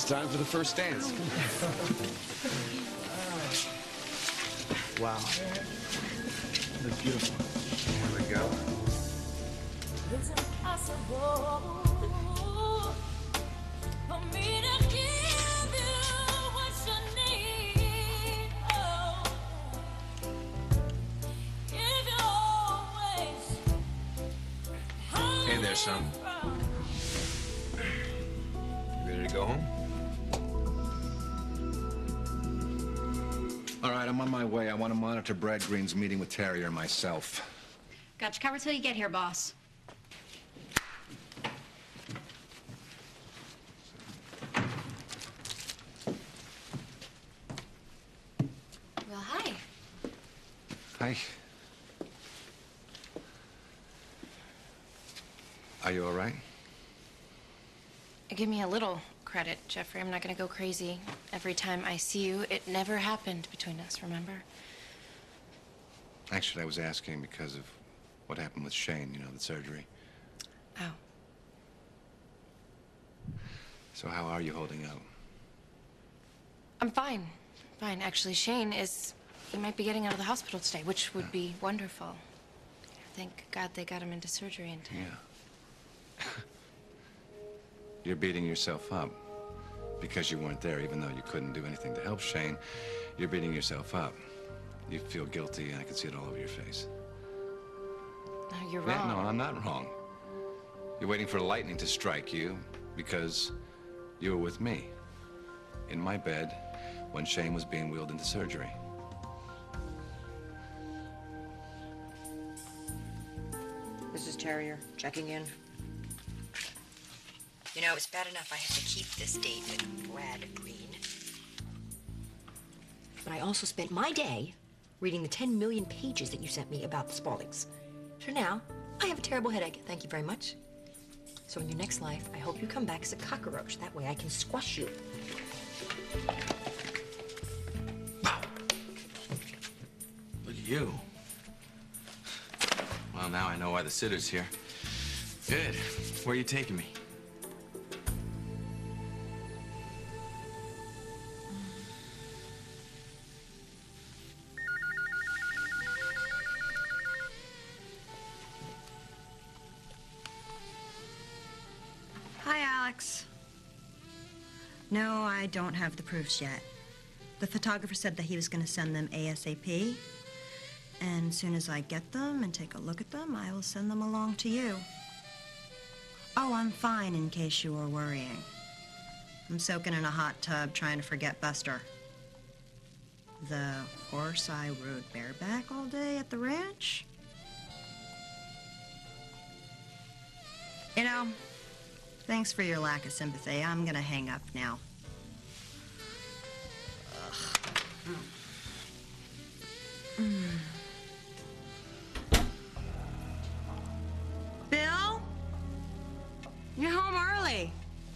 It's time for the first dance. Wow. You look beautiful. Here we go. It's impossible for me to give you what you need. Oh, if you always Hey there, son. You ready to go home? All right, I'm on my way. I want to monitor Brad Green's meeting with Terrier myself. Got you covered till you get here, boss. Well, hi. Hi. Are you all right? Give me a little credit, Jeffrey. I'm not gonna go crazy every time I see you. It never happened between us, remember? Actually, I was asking because of what happened with Shane, you know, the surgery. Oh. So how are you holding up? I'm fine. Fine. Actually, Shane is... He might be getting out of the hospital today, which would be wonderful. Thank God they got him into surgery in time. Yeah. You're beating yourself up because you weren't there, even though you couldn't do anything to help Shane. You're beating yourself up. You feel guilty, and I can see it all over your face. No, you're Yeah, wrong. no, I'm not wrong. You're waiting for lightning to strike you because you were with me in my bed when Shane was being wheeled into surgery. This is Terrier, checking in. You know, it's bad enough I have to keep this date with Brad Green. But I also spent my day reading the 10 million pages that you sent me about the Spauldings. So now, I have a terrible headache, thank you very much. So in your next life, I hope you come back as a cockroach. That way I can squash you. Wow. Look at you. Well, now I know why the sitter's here. Good. Where are you taking me? Hi, Alex. No, I don't have the proofs yet. The photographer said that he was going to send them ASAP. And as soon as I get them and take a look at them, I will send them along to you. Oh, I'm fine, in case you were worrying. I'm soaking in a hot tub trying to forget Buster. The horse I rode bareback all day at the ranch? You know, thanks for your lack of sympathy. I'm gonna hang up now. Bill? You're home early.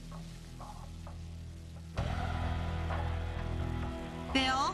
Bill?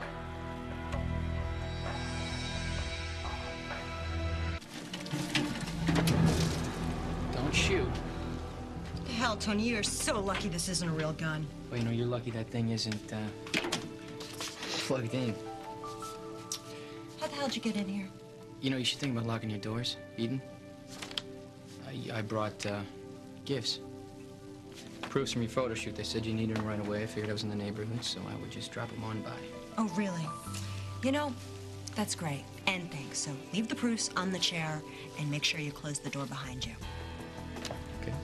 Don't shoot. Hell, Tony, you're so lucky this isn't a real gun. Well, you know, you're lucky that thing isn't, plugged in. How the hell did you get in here? You know, you should think about locking your doors, Eden. I brought, gifts. Proofs from your photo shoot. They said you needed them right away. I figured I was in the neighborhood, so I would just drop them on by. Oh, really? You know, that's great. And thanks. So leave the proofs on the chair and make sure you close the door behind you. Okay.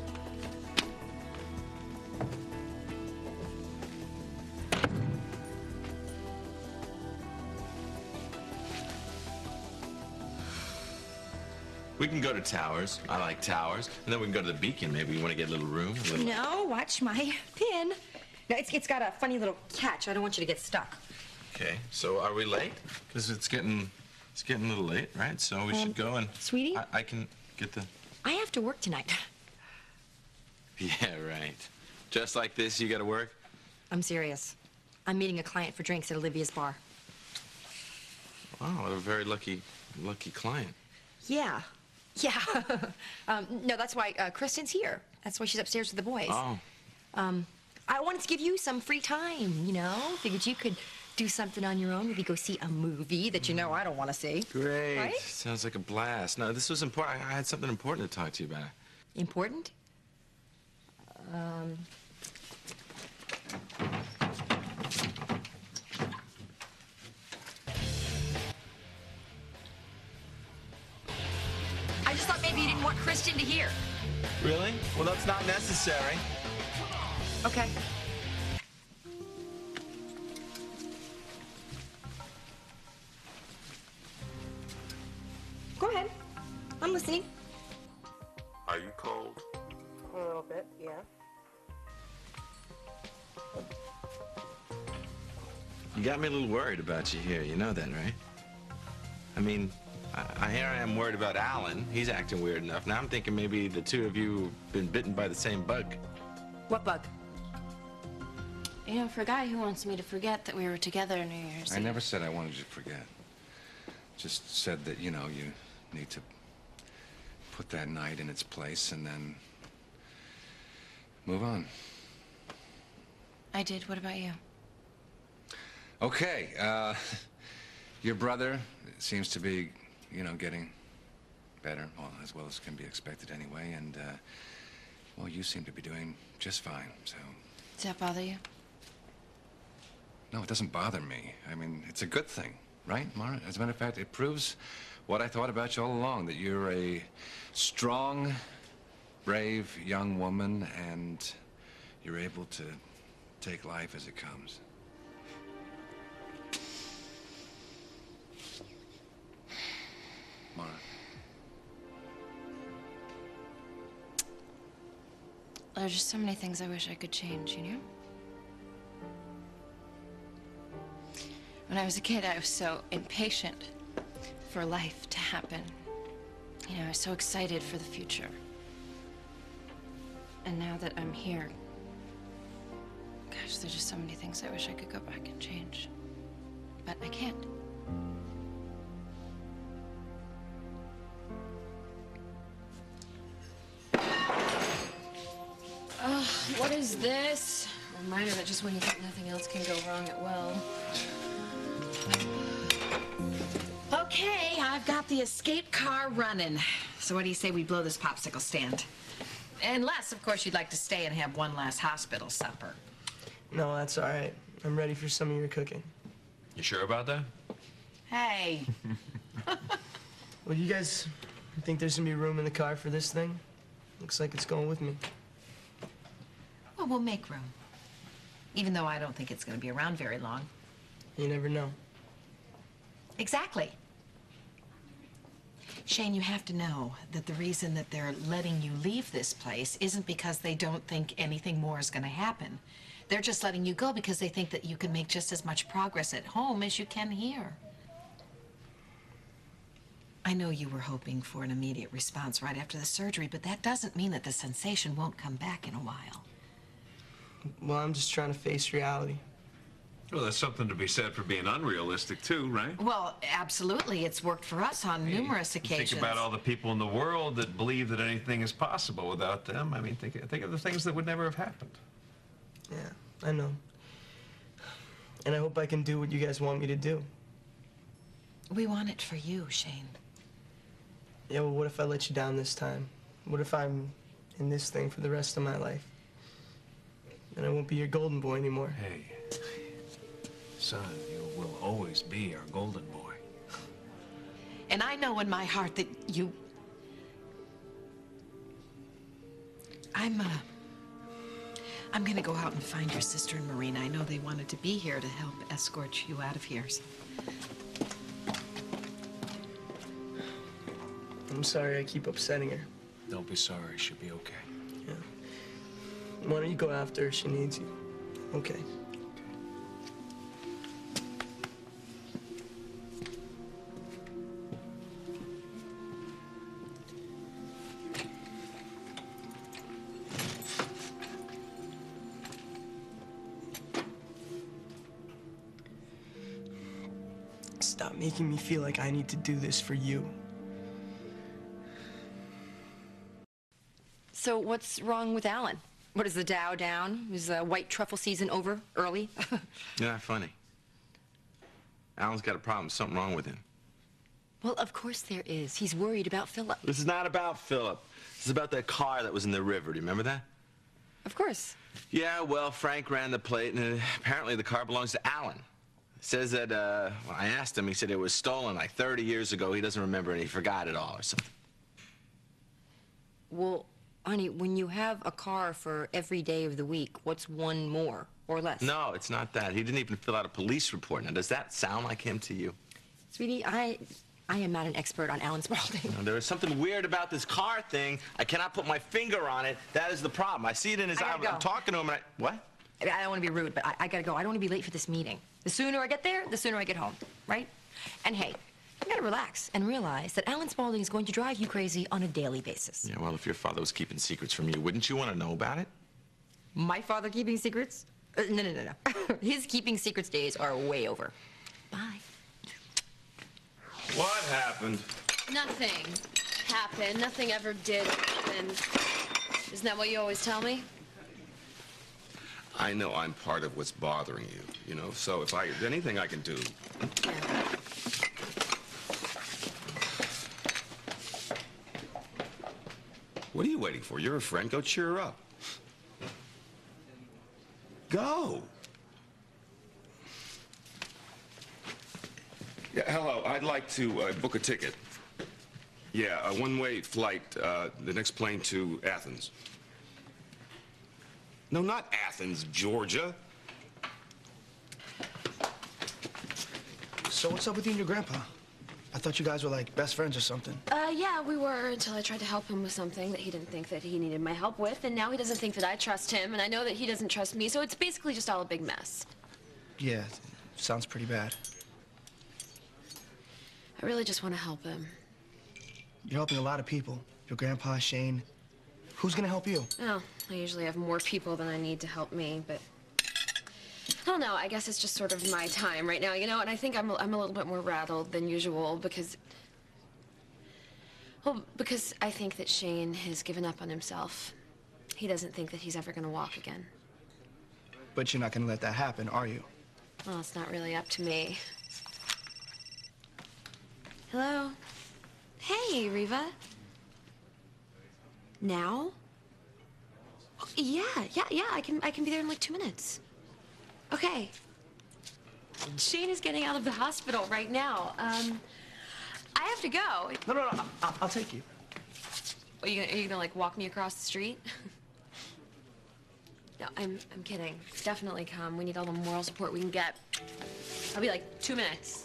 We can go to Towers. I like Towers. And then we can go to the Beacon. Maybe you want to get a little room. A little... No, watch my pin. No, it's got a funny little catch. I don't want you to get stuck. Okay, so are we late? Because it's getting a little late, right? So we should go and... Sweetie? I can get the... I have to work tonight. Yeah, right. Just like this, you gotta work? I'm serious. I'm meeting a client for drinks at Olivia's bar. Wow, what a very lucky client. Yeah. Yeah. No, that's why Kristen's here. That's why she's upstairs with the boys. Oh. I wanted to give you some free time, you know? Figured you could do something on your own. Maybe go see a movie that you know I don't want to see. Great. Right? Sounds like a blast. No, this was important. I had something important to talk to you about. Important? I just thought maybe you didn't want Christian to hear. Really? Well, that's not necessary. Okay. Go ahead. I'm listening. Are you cold? A little bit, yeah. You got me a little worried about you here. You know that, right? I mean, here I am worried about Alan. He's acting weird enough. Now I'm thinking maybe the two of you have been bitten by the same bug. What bug? You know, for a guy who wants me to forget that we were together New Year's I Eve. never said I wanted you to forget. Just said that, you know, you need to put that night in its place and then move on. I did. What about you? Okay, your brother seems to be, you know, getting better, well as can be expected anyway, and, well, you seem to be doing just fine, so... Does that bother you? No, it doesn't bother me. I mean, it's a good thing, right, Mara? As a matter of fact, it proves what I thought about you all along, that you're a strong, brave young woman, and you're able to take life as it comes. Mara. There's just so many things I wish I could change, you know? When I was a kid, I was so impatient for life to happen. You know, I was so excited for the future. And now that I'm here, gosh, there's just so many things I wish I could go back and change. But I can't. What is this? A reminder that just when you think nothing else can go wrong, it will. Okay, I've got the escape car running. So what do you say we blow this popsicle stand? Unless, of course, you'd like to stay and have one last hospital supper. No, that's all right. I'm ready for some of your cooking. You sure about that? Hey. Well, you guys think there's gonna be room in the car for this thing? Looks like it's going with me. Well, we'll make room. Even though I don't think it's going to be around very long. You never know. Exactly. Shane, you have to know that the reason that they're letting you leave this place isn't because they don't think anything more is going to happen. They're just letting you go because they think that you can make just as much progress at home as you can here. I know you were hoping for an immediate response right after the surgery, but that doesn't mean that the sensation won't come back in a while. Well, I'm just trying to face reality. Well, there's something to be said for being unrealistic, too, right? Well, absolutely. It's worked for us on numerous occasions. Think about all the people in the world that believe that anything is possible without them. I mean, think of the things that would never have happened. Yeah, I know. And I hope I can do what you guys want me to do. We want it for you, Shane. Yeah, well, what if I let you down this time? What if I'm in this thing for the rest of my life? Then I won't be your golden boy anymore. Hey, son, you will always be our golden boy. And I know in my heart that you... I'm gonna go out and find your sister and Marina. I know they wanted to be here to help escort you out of here, so... I'm sorry I keep upsetting her. Don't be sorry. She'll be okay. Yeah. Why don't you go after her? She needs you. Okay. Stop making me feel like I need to do this for you. So what's wrong with Alan? What is the Dow down? Is the white truffle season over early? You're not funny. Alan's got a problem. Something wrong with him. Well, of course there is. He's worried about Philip. This is not about Philip. This is about that car that was in the river. Do you remember that? Of course. Yeah, well, Frank ran the plate, and apparently the car belongs to Alan. It says that, when I asked him, he said it was stolen like 30 years ago. He doesn't remember and he forgot it all or something. Well, honey, when you have a car for every day of the week, what's one more or less? No, it's not that. He didn't even fill out a police report. Now, does that sound like him to you? Sweetie, I am not an expert on Alan Spaulding. No, there is something weird about this car thing. I cannot put my finger on it. That is the problem. I see it in his eye. I'm talking to him, and what? I don't want to be rude, but I gotta go. I don't want to be late for this meeting. The sooner I get there, the sooner I get home, right? And hey, you gotta relax and realize that Alan Spaulding is going to drive you crazy on a daily basis. Yeah, well, if your father was keeping secrets from you, wouldn't you want to know about it? My father keeping secrets? No. His keeping secrets days are way over. Bye. What happened? Nothing happened. Nothing ever did happen. Isn't that what you always tell me? I know I'm part of what's bothering you, you know, so if there's anything I can do. What are you waiting for? You're a friend. Go cheer her up. Go. Yeah, hello. I'd like to book a ticket. Yeah, a one-way flight, the next plane to Athens. No, not Athens, Georgia. So what's up with you and your grandpa? I thought you guys were like best friends or something. Yeah, we were until I tried to help him with something that he didn't think that he needed my help with, and now he doesn't think that I trust him, and I know that he doesn't trust me, so it's basically just all a big mess. Yeah, sounds pretty bad. I really just want to help him. You're helping a lot of people. Your grandpa, Shane. Who's gonna help you? Well, I usually have more people than I need to help me, but I don't know. I guess it's just sort of my time right now, you know. And I think I'm a little bit more rattled than usual because I think that Shane has given up on himself. He doesn't think that he's ever going to walk again. But you're not gonna let that happen, are you? Well, it's not really up to me. Hello? Hey, Riva. Now? Oh, yeah, I can be there in like 2 minutes. Okay. Shane is getting out of the hospital right now. I have to go. No, I'll take you. Are you gonna like walk me across the street? No, I'm kidding. Definitely come. We need all the moral support we can get. I'll be like 2 minutes.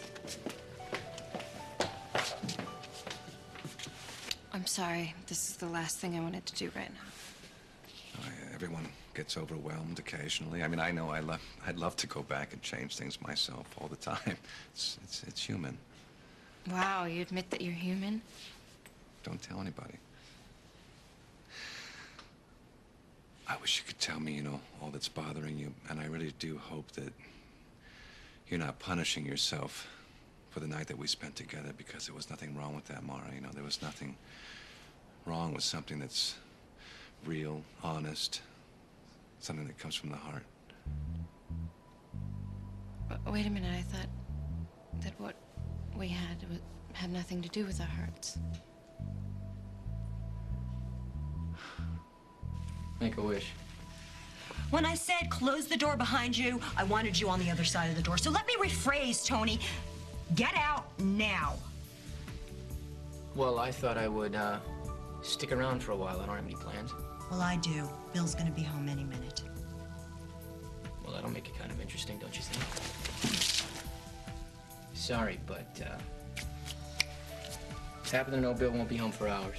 I'm sorry. This is the last thing I wanted to do right now. Everyone gets overwhelmed occasionally. I mean, I know I'd love to go back and change things myself all the time. It's human. Wow, you admit that you're human? Don't tell anybody. I wish you could tell me, you know, all that's bothering you, and I really do hope that you're not punishing yourself for the night that we spent together, because there was nothing wrong with that, Mara. You know, there was nothing wrong with something that's real, honest, something that comes from the heart. Wait a minute, I thought that what we had nothing to do with our hearts. Make a wish. When I said close the door behind you, I wanted you on the other side of the door. So let me rephrase, Tony. Get out now. Well, I thought I would stick around for a while. I don't have any plans. Well, I do. Bill's gonna be home any minute. Well, that'll make it kind of interesting, don't you think? Sorry, but happen to know Bill won't be home for hours.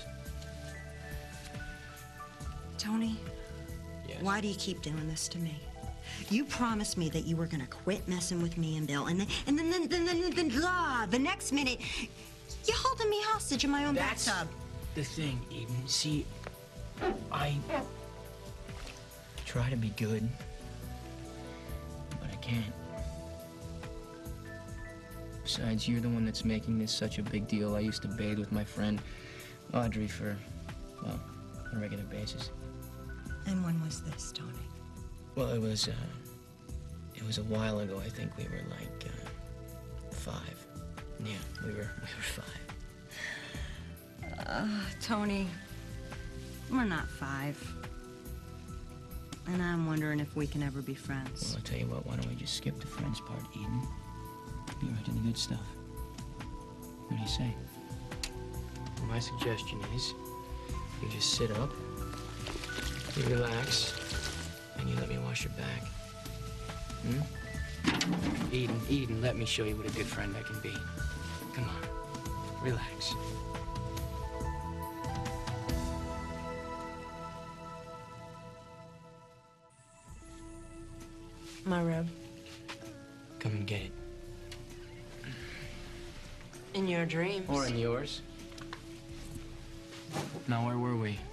Tony, Yes? why do you keep doing this to me? You promised me that you were gonna quit messing with me and Bill, and then the next minute, you're holding me hostage in my own That's bathtub. the thing, Eden. See, I try to be good, but I can't. Besides, you're the one that's making this such a big deal. I used to bathe with my friend Audrey for, well, on a regular basis. And when was this, Tony? Well, it was a while ago. I think we were like 5. Yeah, we were 5. Tony, we're not 5. And I'm wondering if we can ever be friends. Well, I'll tell you what, why don't we just skip the friends part, Eden? Be right to the good stuff. What do you say? Well, my suggestion is you just sit up, you relax, and you let me wash your back. Eden, let me show you what a good friend I can be. Come on, relax. My robe. Come and get it. In your dreams. Or in yours. Now, where were we?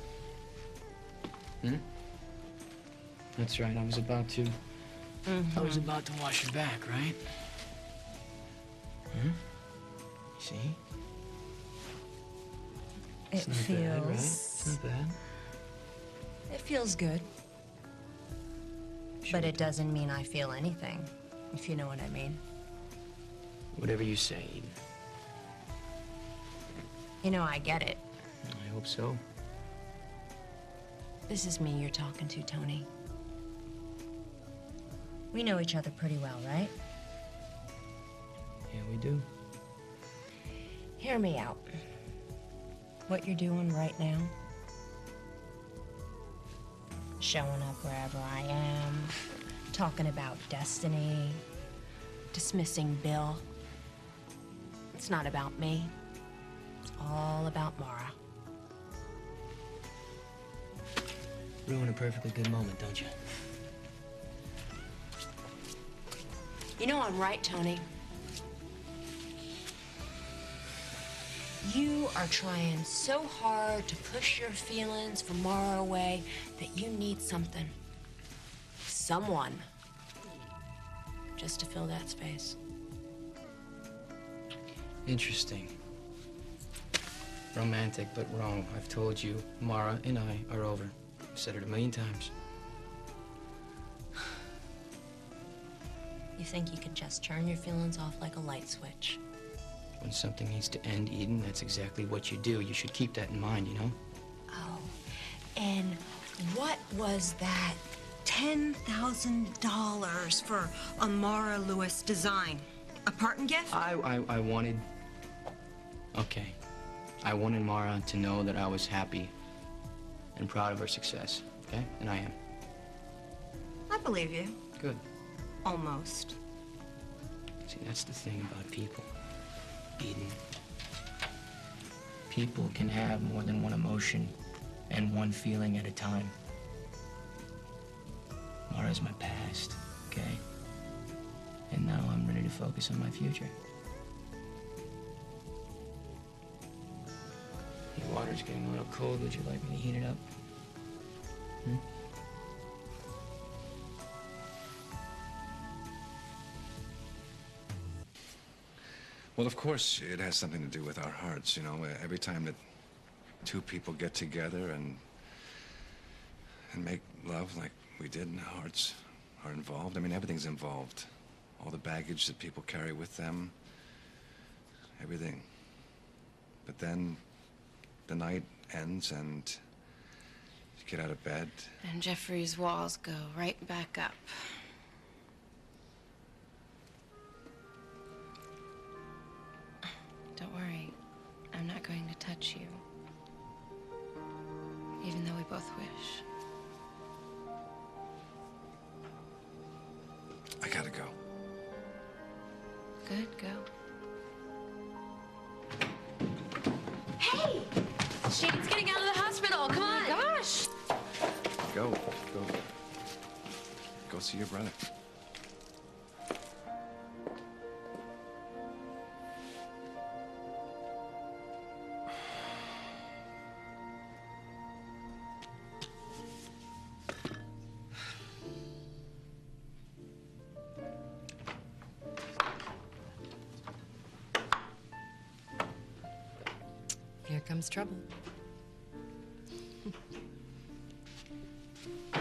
That's right, I was about to... I was about to wash your back, right? See? It Not feels... bad, right? It's not bad. It feels good. But it doesn't mean I feel anything, if you know what I mean. Whatever you say, Eden. You know, I get it. I hope so. This is me you're talking to, Tony. We know each other pretty well, right? Yeah, we do. Hear me out. What you're doing right now, showing up wherever I am, talking about destiny, dismissing Bill. It's not about me. It's all about Mara. Ruin a perfectly good moment, don't you? You know I'm right, Tony. You are trying so hard to push your feelings from Mara away that you need something, someone, just to fill that space. Interesting. Romantic, but wrong. I've told you, Mara and I are over. I've said it 1,000,000 times. You think you can just turn your feelings off like a light switch? When something needs to end, Eden, that's exactly what you do. You should keep that in mind, you know? Oh, and what was that $10,000 for a Mara Lewis design? A parting gift? I wanted... Okay. I wanted Mara to know that I was happy and proud of her success, okay? And I am. I believe you. Good. Almost. See, that's the thing about people, Eden. People can have more than one emotion and one feeling at a time. Mara's my past, okay? And now I'm ready to focus on my future. The water's getting a little cold. Would you like me to heat it up? Well, of course, it has something to do with our hearts, you know. Every time that two people get together and make love like we did, and hearts are involved. I mean, everything's involved. All the baggage that people carry with them, everything. But then the night ends and you get out of bed. And Jeffrey's walls go right back up. Don't worry, I'm not going to touch you. Even though we both wish. I gotta go. Good, go. Hey! Shane's getting out of the hospital. Come on. Gosh! Go see your brother. Here comes trouble.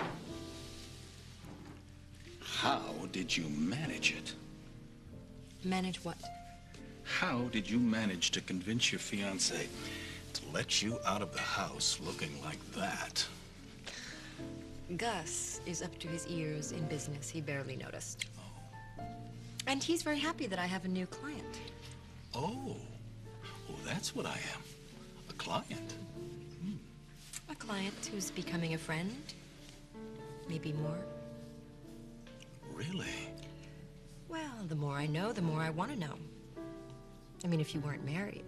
did you manage it? Manage what? How did you manage to convince your fiancé to let you out of the house looking like that? Gus is up to his ears in business. He barely noticed. Oh. And he's very happy that I have a new client. Oh. Oh, that's what I am. A client. A client who's becoming a friend. Maybe more. Really? Well, the more I know, the more I want to know. I mean, if you weren't married.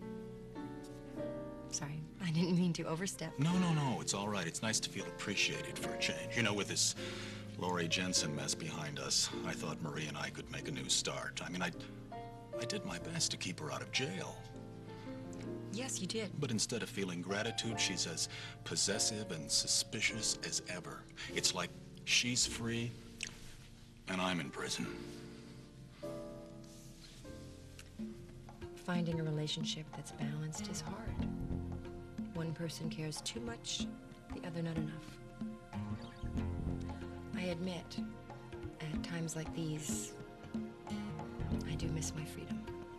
Sorry, I didn't mean to overstep. No. It's all right. It's nice to feel appreciated for a change. You know, with this Laurie Jensen mess behind us, I thought Marie and I could make a new start. I mean, I did my best to keep her out of jail. Yes, you did. But instead of feeling gratitude, she's as possessive and suspicious as ever. It's like she's free and I'm in prison. Finding a relationship that's balanced is hard. One person cares too much, the other not enough. I admit, at times like these, I do miss my freedom.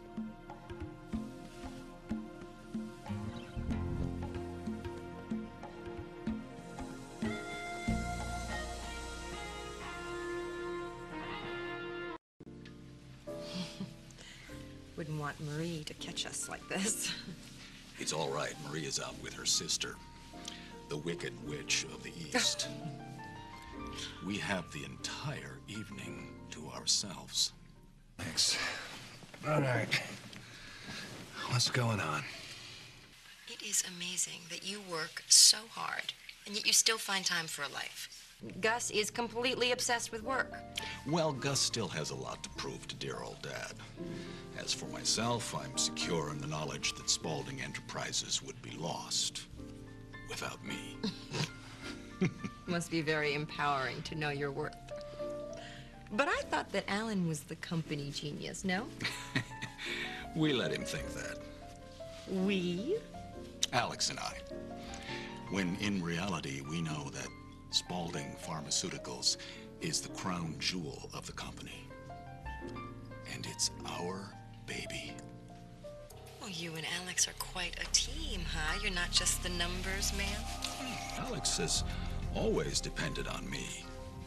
Wouldn't want Marie to catch us like this. It's all right. Marie is out with her sister, the Wicked Witch of the East. We have the entire evening to ourselves. Thanks. All right. What's going on? It is amazing that you work so hard, and yet you still find time for a life. Gus is completely obsessed with work. Well, Gus still has a lot to prove to dear old Dad. As for myself, I'm secure in the knowledge that Spaulding Enterprises would be lost without me. Must be very empowering to know your worth. But I thought that Alan was the company genius, no? We let him think that. We? Alex and I. When in reality, we know that Spaulding Pharmaceuticals is the crown jewel of the company. And it's our baby. Well, you and Alex are quite a team, huh? You're not just the numbers man? Alex has always depended on me.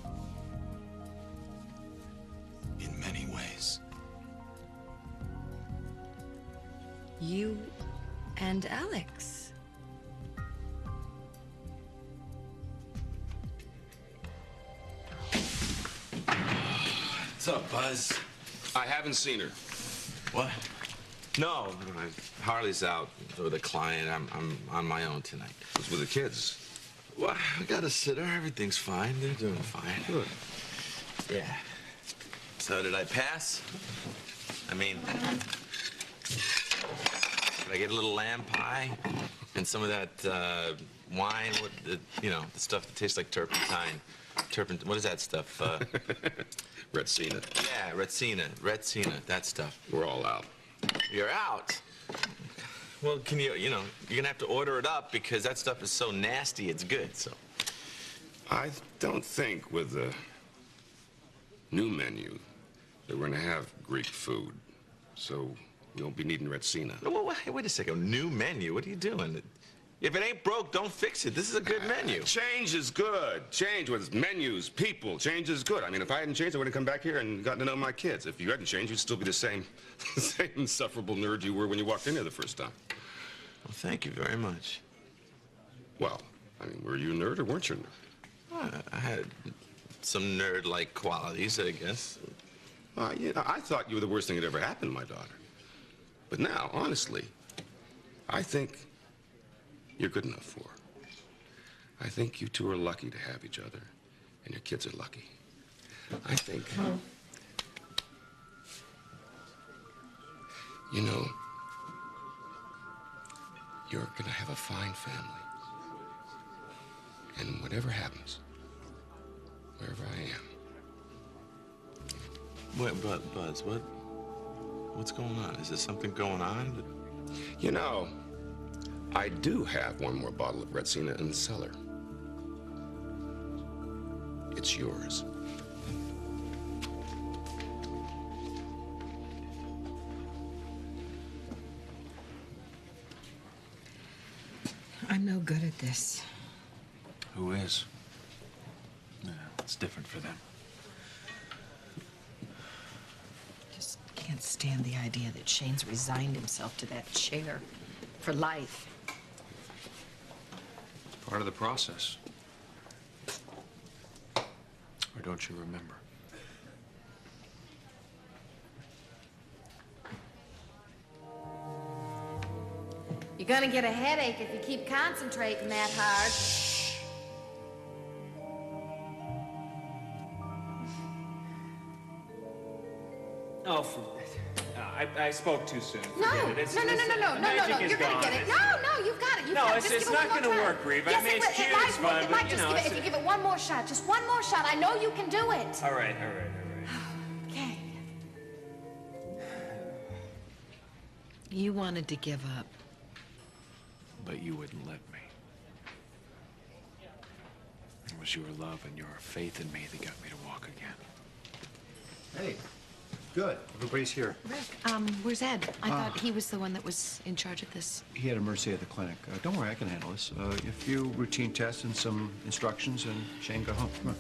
In many ways. You and Alex. What's up, Buzz? I haven't seen her. What? No, Harley's out with a client. I'm on my own tonight. What's with the kids? Well, I got a sitter. Everything's fine. They're doing fine. Good. Yeah. So did I pass? I mean, did I get a little lamb pie and some of that wine? What the stuff that tastes like turpentine. What is that stuff? Retsina. Yeah, Retsina, that stuff. We're all out. You're out? Well, can you're gonna have to order it up because that stuff is so nasty, it's good, so. I don't think with the new menu that we're gonna have Greek food. So we won't be needing Retsina. No, well, wait a second. New menu? What are you doing? If it ain't broke, don't fix it. This is a good menu. Change is good. Change with menus, people. Change is good. I mean, if I hadn't changed, I would have come back here and gotten to know my kids. If you hadn't changed, you'd still be the same insufferable nerd you were when you walked in here the first time. Well, thank you very much. Well, I mean, were you a nerd or weren't you a nerd? I had some nerd-like qualities, I guess. I thought you were the worst thing that ever happened to my daughter. But now, honestly, I think you're good enough for her. I think you two are lucky to have each other, and your kids are lucky. I think, you're gonna have a fine family. And whatever happens, wherever I am. Wait, but Buzz, what's going on? Is there something going on? I do have one more bottle of Retsina in the cellar. It's yours. I'm no good at this. Who is? No, it's different for them. Just can't stand the idea that Shane's resigned himself to that chair for life. Part of the process. Or don't you remember? You're gonna get a headache if you keep concentrating that hard. Oh, I spoke too soon. No, Forget it. It's- no, it's- the magic is you're gonna gone. get it. No, you've got it. You've No, got it. it's Just give it not one more gonna try. work, Reva. I Yes, mean, it it's will. cute, It might it's work. fun, It but, might you just know, give it. it's If you give it one more shot, just one more shot. I know you can do it. All right, all right, all right. Okay. You wanted to give up. But you wouldn't let me. It was your love and your faith in me that got me to walk again. Hey, good. Everybody's here. Where's Ed? I thought he was the one that was in charge of this. He had a Mercy at the clinic. Don't worry, I can handle this. A few routine tests and some instructions, and Shane go home. Come on.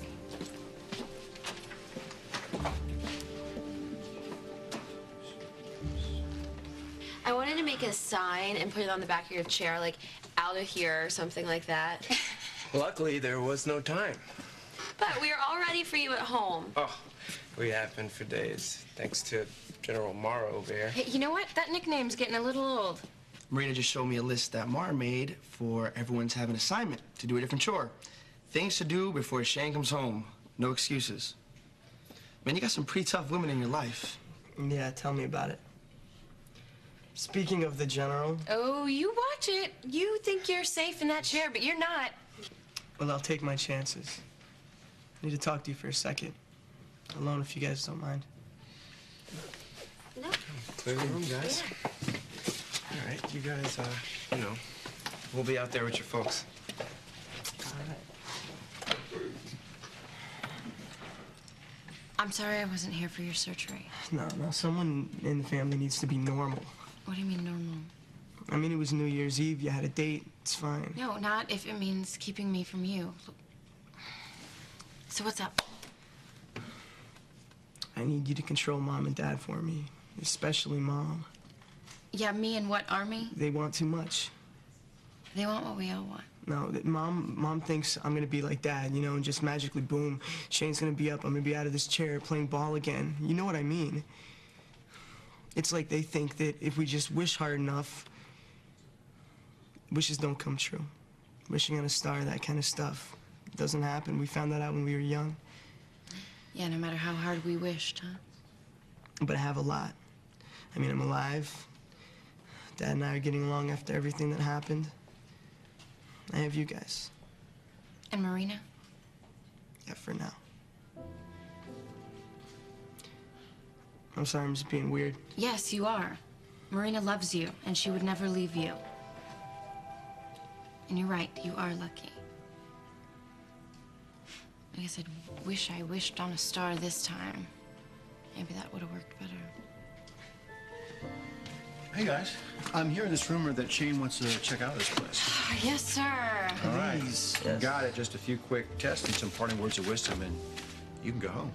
I wanted to make a sign and put it on the back of your chair, like out of here or something like that. Luckily, there was no time. But we are all ready for you at home. Oh, we have been for days, thanks to General Mara over here. Hey, you know what? That nickname's getting a little old. Marina just showed me a list that Mara made for everyone to have an assignment to do a different chore. Things to do before Shane comes home. No excuses. Man, you got some pretty tough women in your life. Yeah, tell me about it. Speaking of the General... Oh, you watch it. You think you're safe in that chair, but you're not. Well, I'll take my chances. I need to talk to you for a second. Alone, if you guys don't mind. No. Clear the room, guys. All right, you guys, we'll be out there with your folks. All right. I'm sorry I wasn't here for your surgery. No, someone in the family needs to be normal. What do you mean normal? I mean, it was New Year's Eve. You had a date. It's fine. No, not if it means keeping me from you. So what's up? I need you to control Mom and Dad for me, especially Mom. Yeah, me and what army? They want too much. They want what we all want. No, Mom thinks I'm gonna be like Dad, and just magically, boom, Shane's gonna be up. I'm gonna be out of this chair playing ball again. You know what I mean? It's like they think that if we just wish hard enough, wishes don't come true. Wishing on a star, that kind of stuff, doesn't happen. We found that out when we were young. Yeah, no matter how hard we wished, huh? But I have a lot. I mean, I'm alive. Dad and I are getting along after everything that happened. I have you guys. And Marina? Yeah, for now. I'm sorry, I'm just being weird. Yes, you are. Marina loves you, and she would never leave you. And you're right, you are lucky. I guess I wish I wished on a star this time. Maybe that would have worked better. Hey, guys. I'm hearing this rumor that Shane wants to check out this place. Yes, sir. All right. Got it. Just a few quick tests and some parting words of wisdom, and you can go home.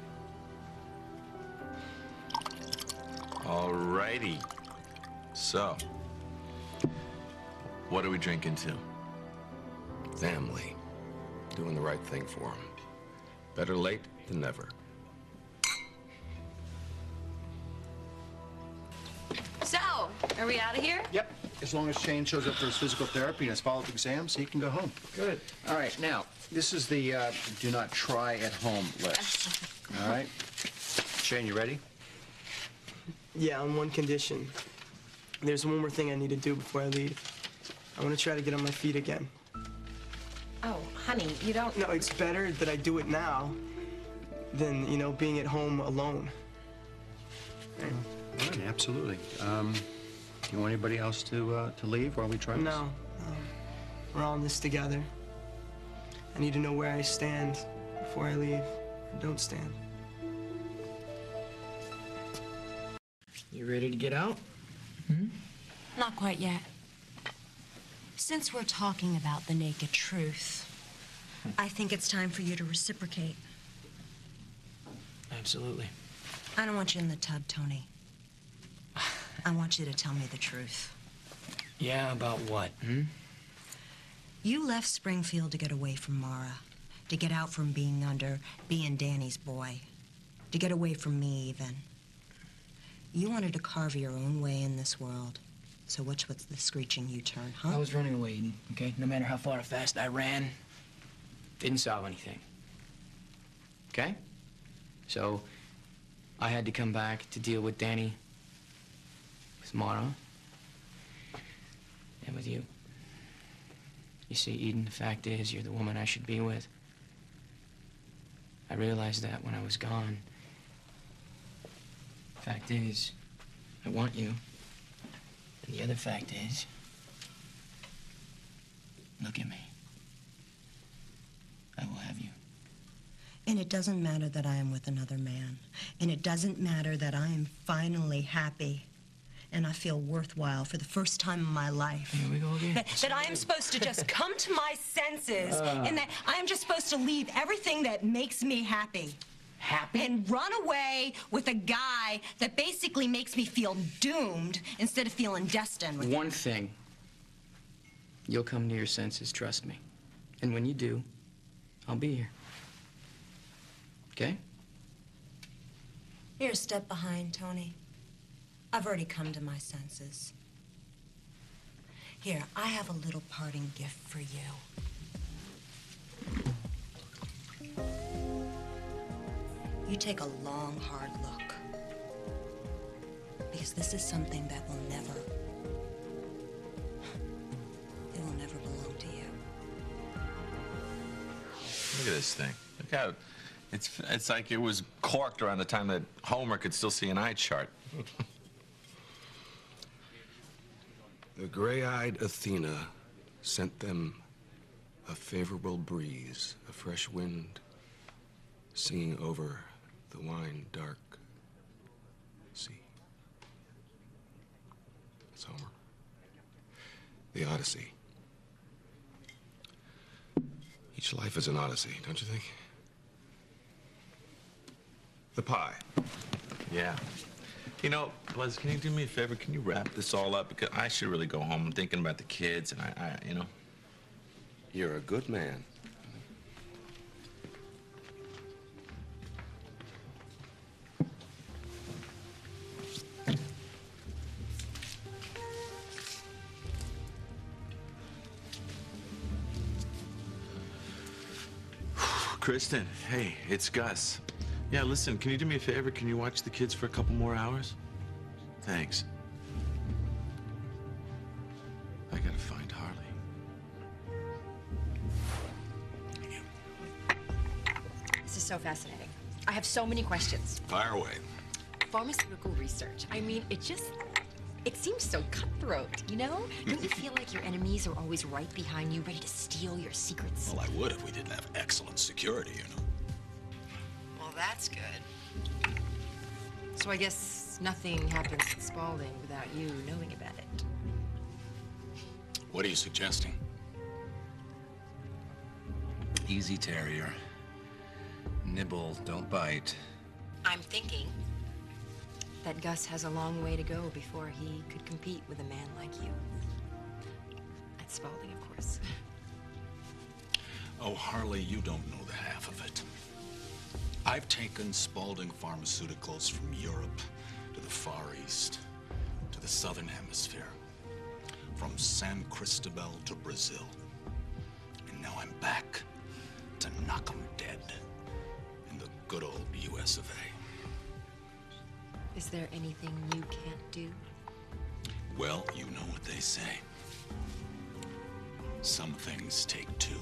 All righty. So, what are we drinking to? Family. Doing the right thing for them. Better late than never. So, are we out of here? Yep. As long as Shane shows up for his physical therapy and his follow-up exams, he can go home. Good. All right. Now, this is the do not try at home list. All right. Shane, you ready? Yeah, on one condition. There's one more thing I need to do before I leave. I want to try to get on my feet again. Oh, honey, you don't... No, it's better that I do it now than, being at home alone. All right, absolutely. You want anybody else to leave while we try this? No. We're all in this together. I need to know where I stand before I leave or don't stand. You ready to get out? Not quite yet. So Since we're talking about the naked truth, I think it's time for you to reciprocate. Absolutely. I don't want you in the tub, Tony. I want you to tell me the truth. Yeah, about what, You left Springfield to get away from Mara, to get out from being Danny's boy, to get away from me even. You wanted to carve your own way in this world. So what's the screeching U-turn, huh? I was running away, Eden, okay? No matter how far or fast I ran, didn't solve anything. Okay? So I had to come back to deal with Danny, with Mara, and with you. You see, Eden, the fact is, you're the woman I should be with. I realized that when I was gone. Fact is, I want you. And the other fact is, look at me. I will have you. And it doesn't matter that I am with another man. And it doesn't matter that I am finally happy. And I feel worthwhile for the first time in my life. Here we go again. That I am supposed to just come to my senses and that I am just supposed to leave everything that makes me happy. Happy? And run away with a guy that basically makes me feel doomed instead of feeling destined with One thing. You'll come to your senses, trust me. And when you do, I'll be here. Okay? You're a step behind, Tony. I've already come to my senses. Here, I have a little parting gift for you. You take a long, hard look. Because this is something that will never, it will never belong to you. Look at this thing. Look how it's like it was corked around the time that Homer could still see an eye chart. The gray-eyed Athena sent them a favorable breeze, a fresh wind, singing over the wine-dark sea. That's Homer. The Odyssey. Each life is an odyssey, don't you think? The pie. Yeah. You know, Buzz, can you do me a favor? Can you wrap this all up? Because I should really go home. I'm thinking about the kids, and I you know. You're a good man. Kristen, hey, it's Gus. Yeah, listen, can you do me a favor? Can you watch the kids for a couple more hours? Thanks. I gotta find Harley. This is so fascinating. I have so many questions. Fire away. Pharmaceutical research. I mean, it seems so cutthroat, you know? Don't you feel like your enemies are always right behind you, ready to steal your secrets? Well, I would if we didn't have excellent security, you know. Well, that's good. So I guess nothing happens at Spaulding without you knowing about it. What are you suggesting? Easy, Terrier. Nibble, don't bite. I'm thinking that Gus has a long way to go before he could compete with a man like you. At Spaulding, of course. Oh, Harley, you don't know the half of it. I've taken Spaulding Pharmaceuticals from Europe to the Far East, to the Southern Hemisphere, from San Cristobal to Brazil. And now I'm back to knock 'em dead in the good old US of A. Is there anything you can't do? Well, you know what they say. Some things take two.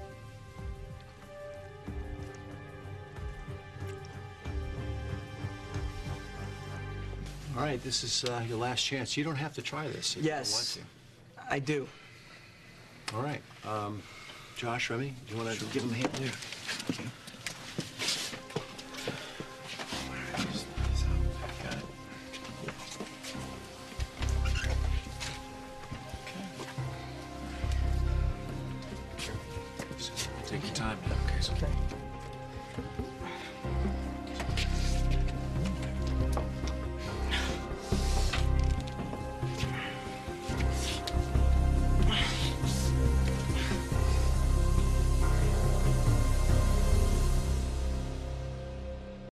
All right, this is your last chance. You don't have to try this if Yes, you I do. don't want to. All right. Josh, Remy, do you want to give him a hand there? Take your time now, okay? Okay.